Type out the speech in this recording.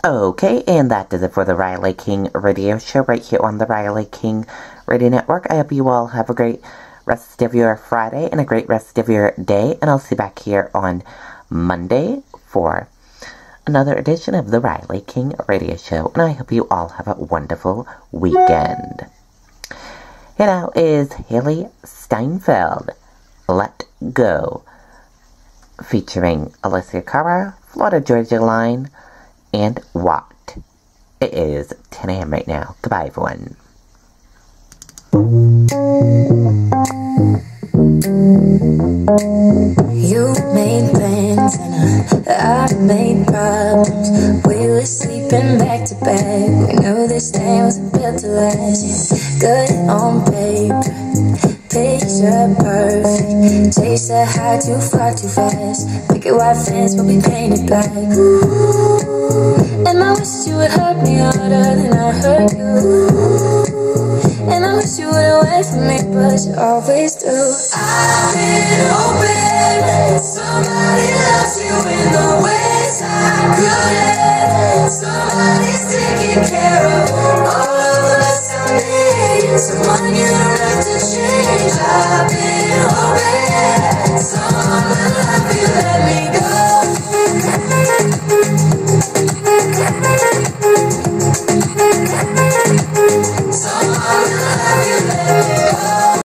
Okay, and that does it for the Riley King Radio Show right here on the Riley King Radio Network. I hope you all have a great rest of your Friday and a great rest of your day. And I'll see you back here on Monday for another edition of the Riley King Radio Show. And I hope you all have a wonderful weekend. Here now is Haley Steinfeld, Let Go, featuring Alessia Cara, Florida Georgia Line, and Watt. It is 10 a.m. right now. Goodbye, everyone. You made plans and I made problems. We were sleeping back to back. We knew this thing was built to last. Good on paper, picture perfect. Chase a high too far too fast. Picket white fence will be painted black. And I wish you would hurt me harder than I hurt you. And I wish you would wait for me, but you always do. I've been hoping somebody loves you in the ways I couldn't. Somebody's taking care of